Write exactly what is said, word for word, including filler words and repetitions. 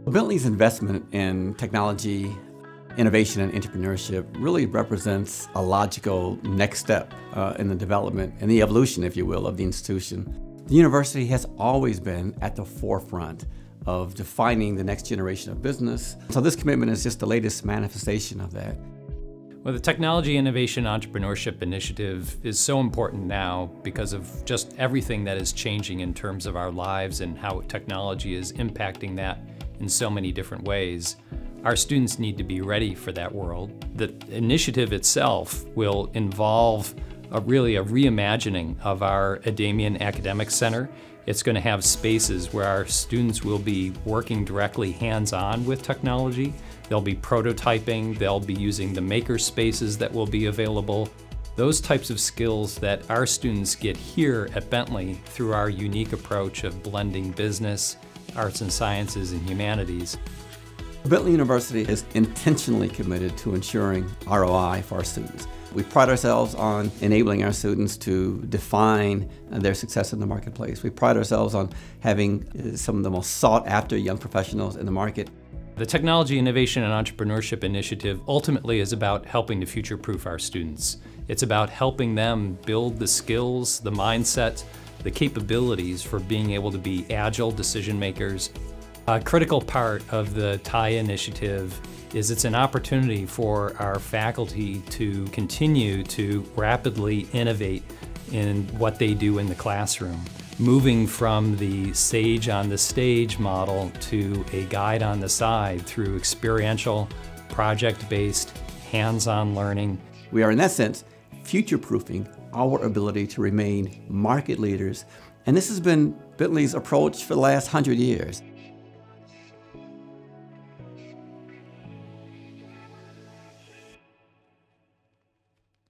Bentley's investment in technology, innovation, and entrepreneurship really represents a logical next step uh, in the development and the evolution, if you will, of the institution. The university has always been at the forefront of defining the next generation of business. So this commitment is just the latest manifestation of that. Well, the Technology, Innovation, Entrepreneurship Initiative is so important now because of just everything that is changing in terms of our lives and how technology is impacting that in so many different ways. Our students need to be ready for that world. The initiative itself will involve a, really a reimagining of our Adamian Academic Center. It's going to have spaces where our students will be working directly hands-on with technology. They'll be prototyping, they'll be using the maker spaces that will be available. Those types of skills that our students get here at Bentley through our unique approach of blending business, arts and sciences, and humanities. Bentley University is intentionally committed to ensuring R O I for our students. We pride ourselves on enabling our students to define their success in the marketplace. We pride ourselves on having some of the most sought-after young professionals in the market. The Technology, Innovation, and Entrepreneurship Initiative ultimately is about helping to future-proof our students. It's about helping them build the skills, the mindset, the capabilities for being able to be agile decision makers. A critical part of the T I E initiative is it's an opportunity for our faculty to continue to rapidly innovate in what they do in the classroom, moving from the sage on the stage model to a guide on the side through experiential, project-based, hands-on learning. We are, in that sense, future-proofing our ability to remain market leaders, and this has been Bentley's approach for the last hundred years.